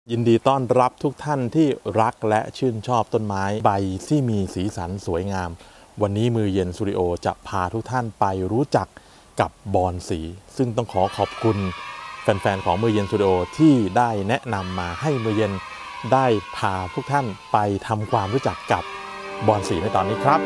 ยินดีต้อนรับทุกท่านที่รักและชื่นชอบต้นไม้ใบที่มีสีสันสวยงามวันนี้มือเย็นสตูดิโอจะพาทุกท่านไปรู้จักกับบอนสีซึ่งต้องขอบคุณแฟนๆของมือเย็นสตูดิโอที่ได้แนะนำมาให้มือเย็นได้พาทุกท่านไปทำความรู้จักกับบอนสีในตอนนี้ครับ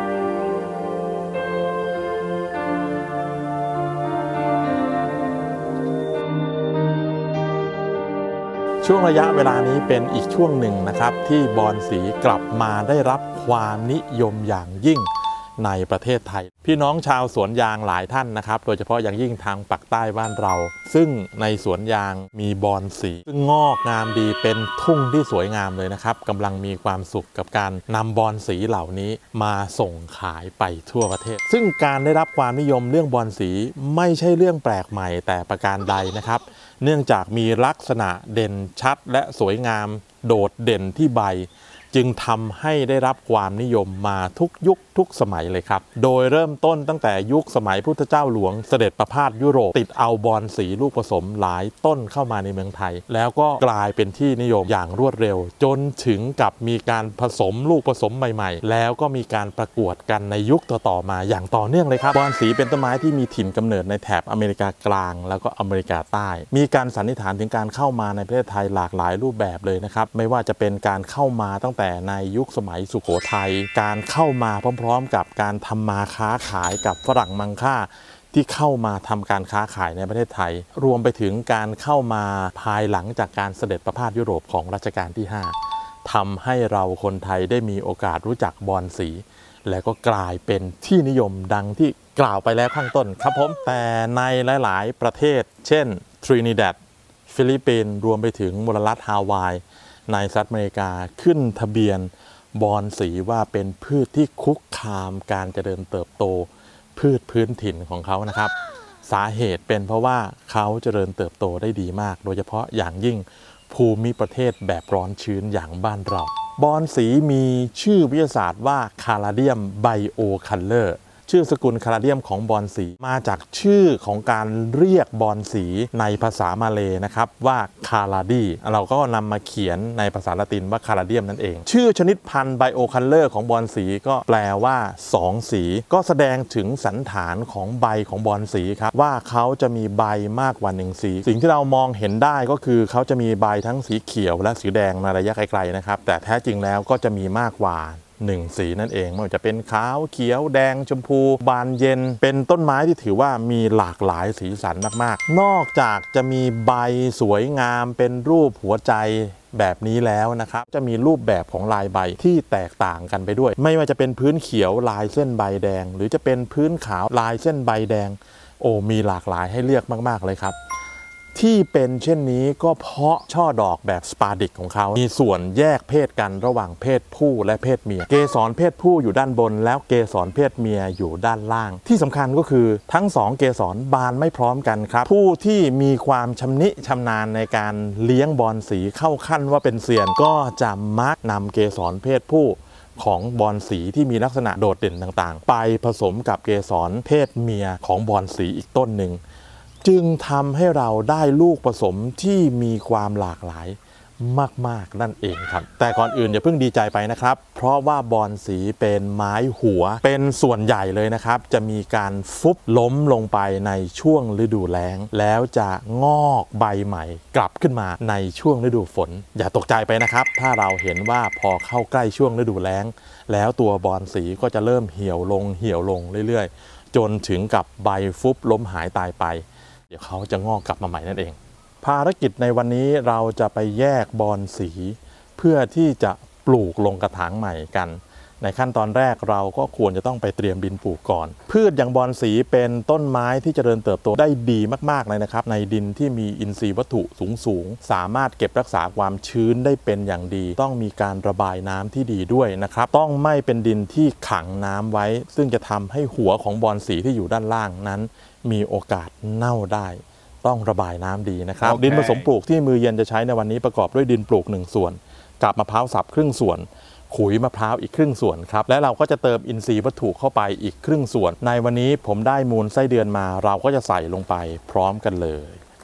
ช่วงระยะเวลานี้เป็นอีกช่วงหนึ่งนะครับที่บอนสีกลับมาได้รับความนิยมอย่างยิ่งในประเทศไทยพี่น้องชาวสวนยางหลายท่านนะครับโดยเฉพาะอย่างยิ่งทางปากใต้บ้านเราซึ่งในสวนยางมีบอนสีซึ่งงอกงามดีเป็นทุ่งที่สวยงามเลยนะครับกำลังมีความสุขกับการนำบอนสีเหล่านี้มาส่งขายไปทั่วประเทศซึ่งการได้รับความนิยมเรื่องบอนสีไม่ใช่เรื่องแปลกใหม่แต่ประการใดนะครับเนื่องจากมีลักษณะเด่นชัดและสวยงามโดดเด่นที่ใบจึงทำให้ได้รับความนิยมมาทุกยุคทุกสมัยเลยครับโดยเริ่มต้นตั้งแต่ยุคสมัยพุทธเจ้าหลวงเสด็จประพาสยุโรปติดเอาบอนสีลูกผสมหลายต้นเข้ามาในเมืองไทยแล้วก็กลายเป็นที่นิยมอย่างรวดเร็วจนถึงกับมีการผสมลูกผสมใหม่ๆแล้วก็มีการประกวดกันในยุคต่อๆมาอย่างต่อเนื่องเลยครับบอนสีเป็นต้นไม้ที่มีถิ่นกำเนิดในแถบอเมริกากลางแล้วก็อเมริกาใต้มีการสันนิษฐานถึงการเข้ามาในประเทศไทยหลากหลายรูปแบบเลยนะครับไม่ว่าจะเป็นการเข้ามาตั้งแต่ในยุคสมัยสุโขทัยการเข้ามาพร้อมๆกับการทำมาค้าขายกับฝรั่งมังค่าที่เข้ามาทำการค้าขายในประเทศไทยรวมไปถึงการเข้ามาภายหลังจากการเสด็จประพาสยุโรปของรัชกาลที่5ทำให้เราคนไทยได้มีโอกาสรู้จักบอนสีและก็กลายเป็นที่นิยมดังที่กล่าวไปแล้วข้างต้นครับผมแต่ในหลายๆประเทศเช่นทรินิดัดฟิลิปปินส์รวมไปถึงมลรัฐฮาวายในสหรัฐอเมริกาขึ้นทะเบียนบอนสีว่าเป็นพืชที่คุกคามการเจริญเติบโตพืชพื้นถิ่นของเขานะครับสาเหตุเป็นเพราะว่าเขาเจริญเติบโตได้ดีมากโดยเฉพาะอย่างยิ่งภูมิประเทศแบบร้อนชื้นอย่างบ้านเราบอนสีมีชื่อวิทยาศาสตร์ว่าคาราเดียมไบโอคัลเลอร์ชื่อสกุลคาราเดียมของบอนสีมาจากชื่อของการเรียกบอนสีในภาษามาเลนะครับว่าคาราดีเราก็นำมาเขียนในภาษาละตินว่าคาราเดียมนั่นเองชื่อชนิดพันธุ์ไบโอคัลเลอร์ของบอนสีก็แปลว่า2สีก็แสดงถึงสันฐานของใบของบอนสีครับว่าเขาจะมีใบมากกว่า1สีสิ่งที่เรามองเห็นได้ก็คือเขาจะมีใบทั้งสีเขียวและสีแดงในระยะไกลๆนะครับแต่แท้จริงแล้วก็จะมีมากกว่า1สีนั่นเองไม่ว่าจะเป็นขาวเขียวแดงชมพูบานเย็นเป็นต้นไม้ที่ถือว่ามีหลากหลายสีสันมากๆนอกจากจะมีใบสวยงามเป็นรูปหัวใจแบบนี้แล้วนะครับจะมีรูปแบบของลายใบที่แตกต่างกันไปด้วยไม่ว่าจะเป็นพื้นเขียวลายเส้นใบแดงหรือจะเป็นพื้นขาวลายเส้นใบแดงมีหลากหลายให้เลือกมากๆเลยครับที่เป็นเช่นนี้ก็เพราะช่อดอกแบบสปาดิกของเขามีส่วนแยกเพศกันระหว่างเพศผู้และเพศเมียเกสรเพศผู้อยู่ด้านบนแล้วเกสรเพศเมียอยู่ด้านล่างที่สำคัญก็คือทั้ง2เกสรบานไม่พร้อมกันครับผู้ที่มีความชำนิชำนาญในการเลี้ยงบอนสีเข้าขั้นว่าเป็นเซียนก็จะมักนำเกสรเพศผู้ของบอนสีที่มีลักษณะโดดเด่นต่างๆไปผสมกับเกสรเพศเมียของบอนสีอีกต้นหนึ่งจึงทำให้เราได้ลูกผสมที่มีความหลากหลายมากๆนั่นเองครับแต่ก่อนอื่นอย่าเพิ่งดีใจไปนะครับเพราะว่าบอนสีเป็นไม้หัวเป็นส่วนใหญ่เลยนะครับจะมีการฟุบล้มลงไปในช่วงฤดูแล้งแล้วจะงอกใบใหม่กลับขึ้นมาในช่วงฤดูฝนอย่าตกใจไปนะครับถ้าเราเห็นว่าพอเข้าใกล้ช่วงฤดูแล้งแล้วตัวบอนสีก็จะเริ่มเหี่ยวลงเรื่อยๆจนถึงกับใบฟุบล้มหายตายไปเดี๋ยวเขาจะงอกกลับมาใหม่นั่นเองภารกิจในวันนี้เราจะไปแยกบอนสีเพื่อที่จะปลูกลงกระถางใหม่กันในขั้นตอนแรกเราก็ควรจะต้องไปเตรียมดินปลูกก่อนพืชอย่างบอนสีเป็นต้นไม้ที่เจริญเติบโตได้ดีมากๆเลยนะครับในดินที่มีอินทรีย์วัตถุสูงสามารถเก็บรักษาความชื้นได้เป็นอย่างดีต้องมีการระบายน้ำที่ดีด้วยนะครับต้องไม่เป็นดินที่ขังน้ำไว้ซึ่งจะทำให้หัวของบอนสีที่อยู่ด้านล่างนั้นมีโอกาสเน่าได้ต้องระบายน้ำดีนะครับดินผสมปลูกที่มือเย็นจะใช้ในวันนี้ประกอบด้วยดินปลูก1ส่วนกับมะพร้าวสับครึ่งส่วนขุยมะพร้าวอีกครึ่งส่วนครับและเราก็จะเติมอินทรีย์วัตถุเข้าไปอีกครึ่งส่วนในวันนี้ผมได้มูลไส้เดือนมาเราก็จะใส่ลงไปพร้อมกันเลย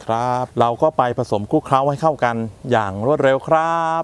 ครับเราก็ไปผสมคลุกเคล้าให้เข้ากันอย่างรวดเร็วครับ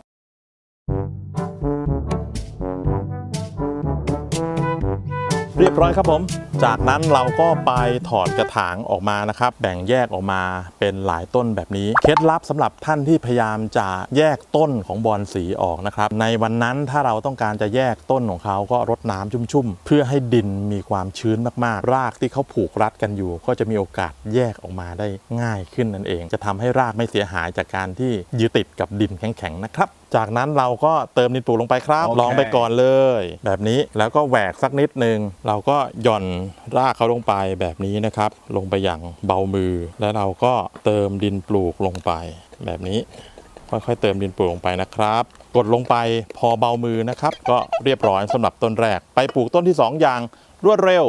เรียบร้อยครับผมจากนั้นเราก็ไปถอดกระถางออกมานะครับแบ่งแยกออกมาเป็นหลายต้นแบบนี้เคล็ดลับสำหรับท่านที่พยายามจะแยกต้นของบอนสีออกนะครับในวันนั้นถ้าเราต้องการจะแยกต้นของเขาก็รดน้ำชุ่มๆเพื่อให้ดินมีความชื้นมากๆรากที่เขาผูกรัดกันอยู่ก็จะมีโอกาสแยกออกมาได้ง่ายขึ้นนั่นเองจะทำให้รากไม่เสียหายจากการที่ยึดติดกับดินแข็งๆนะครับจากนั้นเราก็เติมดินปลูกลงไปครับ ลองไปก่อนเลยแบบนี้แล้วก็แหวกสักนิดนึงเราก็หย่อนรากเขาลงไปแบบนี้นะครับลงไปอย่างเบามือแล้วเราก็เติมดินปลูกลงไปแบบนี้ค่อยๆเติมดินปลูกลงไปนะครับกดลงไปพอเบามือนะครับก็เรียบร้อยสำหรับต้นแรกไปปลูกต้นที่2อย่างรวดเร็ว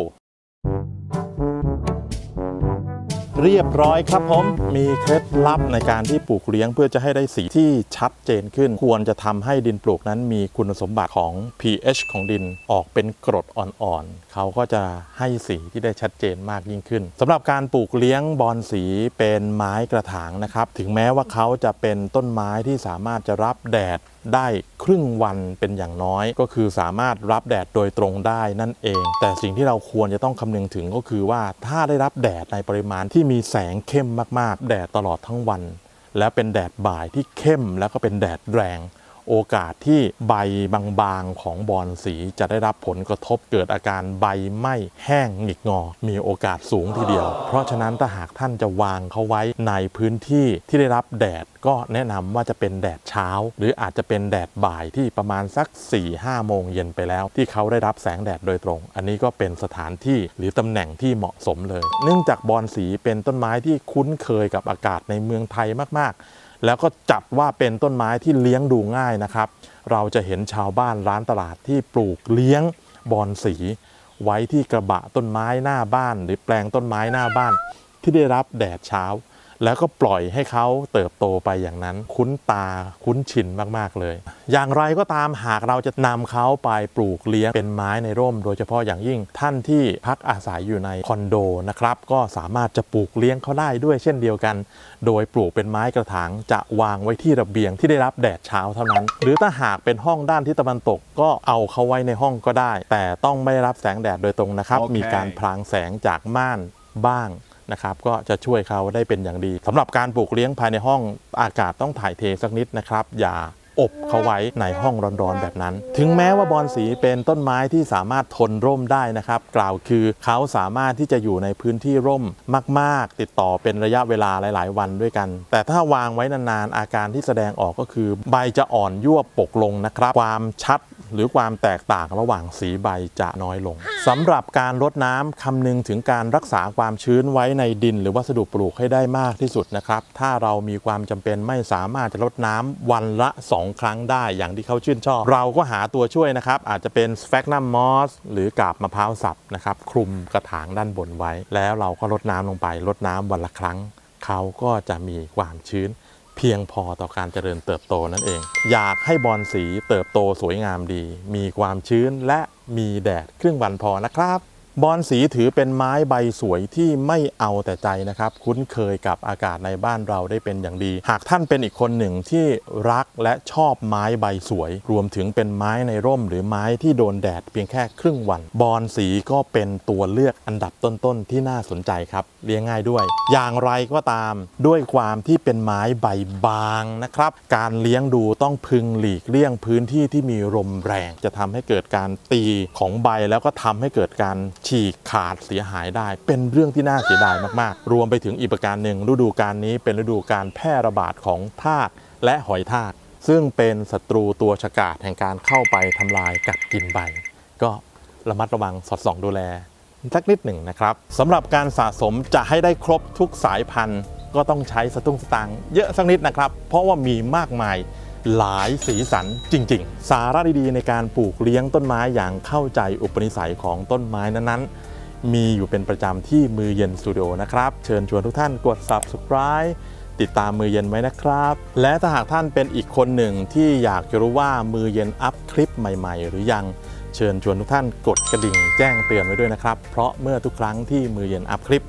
เรียบร้อยครับผมมีเคล็ดลับในการที่ปลูกเลี้ยงเพื่อจะให้ได้สีที่ชัดเจนขึ้นควรจะทำให้ดินปลูกนั้นมีคุณสมบัติของ pH ของดินออกเป็นกรดอ่อนๆเขาก็จะให้สีที่ได้ชัดเจนมากยิ่งขึ้นสำหรับการปลูกเลี้ยงบอนสีเป็นไม้กระถางนะครับถึงแม้ว่าเขาจะเป็นต้นไม้ที่สามารถจะรับแดดได้ครึ่งวันเป็นอย่างน้อยก็คือสามารถรับแดดโดยตรงได้นั่นเองแต่สิ่งที่เราควรจะต้องคำนึงถึงก็คือว่าถ้าได้รับแดดในปริมาณที่มีแสงเข้มมากๆแดดตลอดทั้งวันและเป็นแดดบ่ายที่เข้มแล้วก็เป็นแดดแรงโอกาสที่ใบบางๆของบอนสีจะได้รับผลกระทบเกิดอาการใบไหม้แห้งหงิกงอมีโอกาสสูงทีเดียวเพราะฉะนั้นถ้าหากท่านจะวางเขาไว้ในพื้นที่ที่ได้รับแดดก็แนะนำว่าจะเป็นแดดเช้าหรืออาจจะเป็นแดดบ่ายที่ประมาณสัก 4-5 โมงเย็นไปแล้วที่เขาได้รับแสงแดดโดยตรงอันนี้ก็เป็นสถานที่หรือตำแหน่งที่เหมาะสมเลยเนื่องจากบอนสีเป็นต้นไม้ที่คุ้นเคยกับอากาศในเมืองไทยมากๆแล้วก็จัดว่าเป็นต้นไม้ที่เลี้ยงดูง่ายนะครับเราจะเห็นชาวบ้านร้านตลาดที่ปลูกเลี้ยงบอนสีไว้ที่กระบะต้นไม้หน้าบ้านหรือแปลงต้นไม้หน้าบ้านที่ได้รับแดดเช้าแล้วก็ปล่อยให้เขาเติบโตไปอย่างนั้นคุ้นตาคุ้นชินมากๆเลยอย่างไรก็ตามหากเราจะนำเขาไปปลูกเลี้ยงเป็นไม้ในร่มโดยเฉพาะอย่างยิ่งท่านที่พักอาศัยอยู่ในคอนโดนะครับก็สามารถจะปลูกเลี้ยงเขาได้ด้วยเช่นเดียวกันโดยปลูกเป็นไม้กระถางจะวางไว้ที่ระเบียงที่ได้รับแดดเช้าเท่านั้นหรือถ้าหากเป็นห้องด้านทิศตะวันตกก็เอาเขาไว้ในห้องก็ได้แต่ต้องไม่รับแสงแดดโดยตรงนะครับมีการพรางแสงจากม่านบ้างนะครับก็จะช่วยเขาได้เป็นอย่างดีสำหรับการปลูกเลี้ยงภายในห้องอากาศต้องถ่ายเทสักนิดนะครับอย่าอบเขาไว้ในห้องร้อนๆแบบนั้นถึงแม้ว่าบอนสีเป็นต้นไม้ที่สามารถทนร่มได้นะครับกล่าวคือเขาสามารถที่จะอยู่ในพื้นที่ร่มมากๆติดต่อเป็นระยะเวลาหลายๆวันด้วยกันแต่ถ้าวางไว้นานๆอาการที่แสดงออกก็คือใบจะอ่อนยวบปกลงนะครับความชัดหรือความแตกต่างระหว่างสีใบจะน้อยลงสำหรับการรดน้ำคำนึงถึงการรักษาความชื้นไว้ในดินหรือวัสดุปลูกให้ได้มากที่สุดนะครับถ้าเรามีความจำเป็นไม่สามารถจะรดน้ำวันละ2 ครั้งได้อย่างที่เขาชื่นชอบเราก็หาตัวช่วยนะครับอาจจะเป็นสแฟกนัมมอสหรือกาบมะพร้าวสับนะครับคลุมกระถางด้านบนไว้แล้วเราก็รดน้ำลงไปรดน้ำวันละครั้งเขาก็จะมีความชื้นเพียงพอต่อการเจริญเติบโตนั่นเองอยากให้บอนสีเติบโตสวยงามดีมีความชื้นและมีแดดครึ่งวันพอนะครับบอนสีถือเป็นไม้ใบสวยที่ไม่เอาแต่ใจนะครับคุ้นเคยกับอากาศในบ้านเราได้เป็นอย่างดีหากท่านเป็นอีกคนหนึ่งที่รักและชอบไม้ใบสวยรวมถึงเป็นไม้ในร่มหรือไม้ที่โดนแดดเพียงแค่ครึ่งวันบอนสีก็เป็นตัวเลือกอันดับต้นๆที่น่าสนใจครับเลี้ยงง่ายด้วยอย่างไรก็ตามด้วยความที่เป็นไม้ใบบางนะครับการเลี้ยงดูต้องพึงหลีกเลี่ยงพื้นที่ที่มีลมแรงจะทำให้เกิดการตีของใบแล้วก็ทำให้เกิดการฉีกขาดเสียหายได้เป็นเรื่องที่น่าเสียดายมากๆรวมไปถึงอีกประการหนึ่งฤดูกาลนี้เป็นฤดูการแพร่ระบาดของทากและหอยทากซึ่งเป็นศัตรูตัวฉกาจแห่งการเข้าไปทำลายกัดกินใบก็ระมัดระวังสอดส่องดูแลสักนิดหนึ่งนะครับสำหรับการสะสมจะให้ได้ครบทุกสายพันธุ์ก็ต้องใช้สตุ้งสตางค์เยอะสักนิดนะครับเพราะว่ามีมากมายหลายสีสันจริงๆสาระดีๆในการปลูกเลี้ยงต้นไม้อย่างเข้าใจอุปนิสัยของต้นไม้นั้นๆมีอยู่เป็นประจำที่มือเย็นสตูดิโอนะครับเชิญชวนทุกท่านกด Subscribe ติดตามมือเย็นไว้นะครับและถ้าหากท่านเป็นอีกคนหนึ่งที่อยากจะรู้ว่ามือเย็นอัพคลิปใหม่ๆหรือยังเชิญชวนทุกท่านกดกระดิ่งแจ้งเตือนไว้ด้วยนะครับเพราะเมื่อทุกครั้งที่มือเย็นอัพคลิป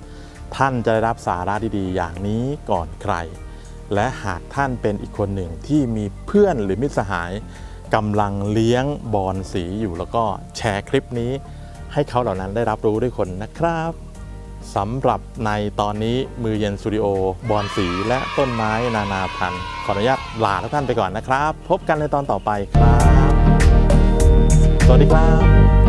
ท่านจะได้รับสาระดีๆอย่างนี้ก่อนใครและหากท่านเป็นอีกคนหนึ่งที่มีเพื่อนหรือมิตรสหายกำลังเลี้ยงบอนสีอยู่แล้วก็แชร์คลิปนี้ให้เขาเหล่านั้นได้รับรู้ด้วยคนนะครับสำหรับในตอนนี้มือเย็นสตูดิโอบอนสีและต้นไม้นานาพันธุ์ขออนุญาตลาทุกท่านไปก่อนนะครับพบกันในตอนต่อไปครับสวัสดีครับ